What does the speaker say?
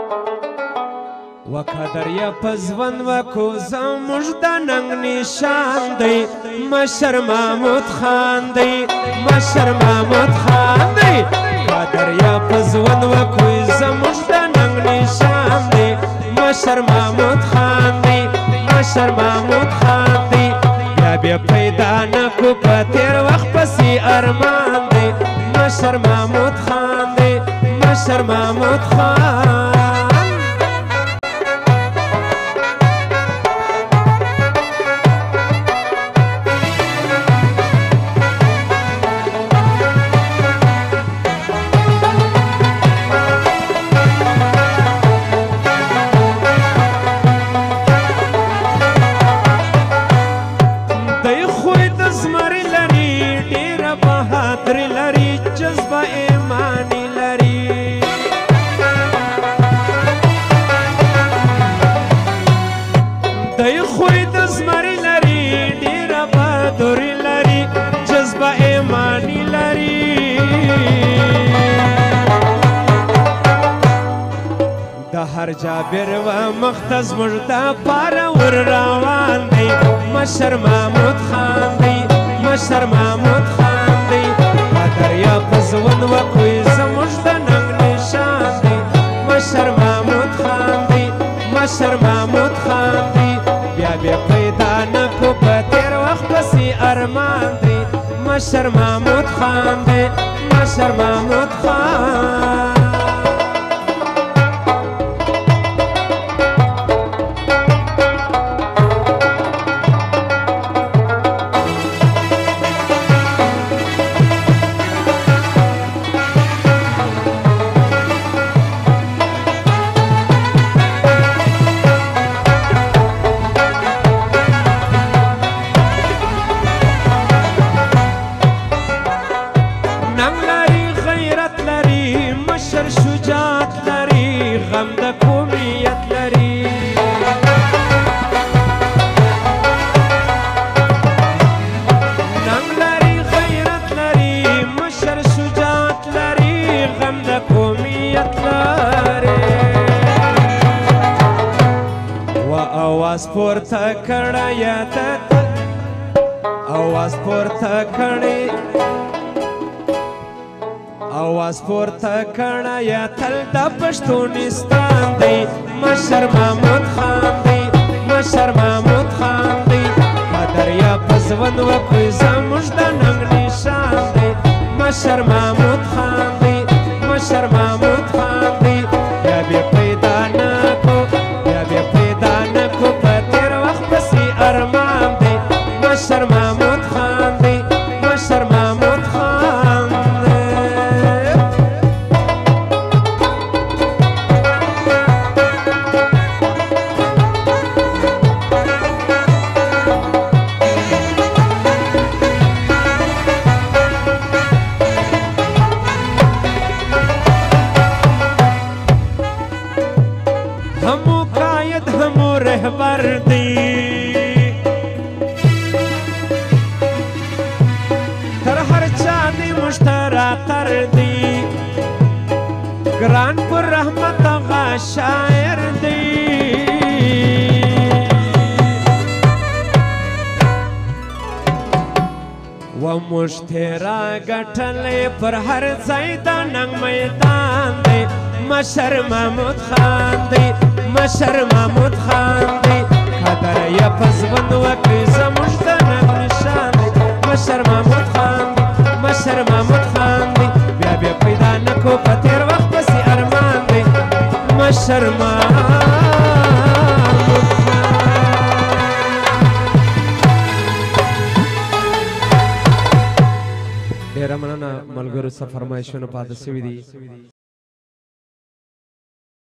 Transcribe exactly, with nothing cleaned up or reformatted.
وقدر یا پزون وکو زموږ د ننګ نشان دی مشر محمود خان دی مشر محمود خان دی قدر یا پزون وکو زموږ د ننګ نشان دی مشر محمود خان دی مشر محمود خان دی بیا بیا پیدا نکو په تیر وخت پسې ارمان دی مشر محمود خان دی مشر محمود خان هر جابر و مختز مردا پارا ور روان دی مشر محمود خان دی مشر محمود خان دی قدر یا پزون و کوی زموږ د ننګ نشان دی مشر محمود خان دی مشر محمود خان دی بیا بیا پیدا نکو په تیر وخت پسې ارمان دی مشر محمود خان دی مشر محمود خان شجاعت لري غم د قومیت لري ننګ لري غیرت لري مشر شجاعت لري غم د قومیت لري و اواز پورته کړه یا ته اواز پورته کړي आवाज پورته کړه یا تل د پښتونستان دی مشر محمود خان دی مشر محمود خان دی قدر یا پزون وکوي زموږ د ننګ نشان دی مشر محمود خان دی مشر محمود خان دی بیا بیا پیدا نکو بیا بیا پیدا نکو په تیر وخت پسې ارمان دی مشر محمود خان دی مشر محمود خان رهبر دی تر هر چا دی مشتراتر دی ګران پر رحمت آغا شاعر دی و مشترا ګټلې پر هر ځای د ننګ میدان دی مشر محمود خان دی مشر محمود خان دی قدر یا پزون وکړي زموږ د ننګ نشان دی مشر محمود خان دی مشر محمود خان دی بیا بیا پیدا نکو په تیر وخت پسې ارمان دی مشر محمود ډېره مننه ملګرو څه فرمایشونه پاتې شوي دي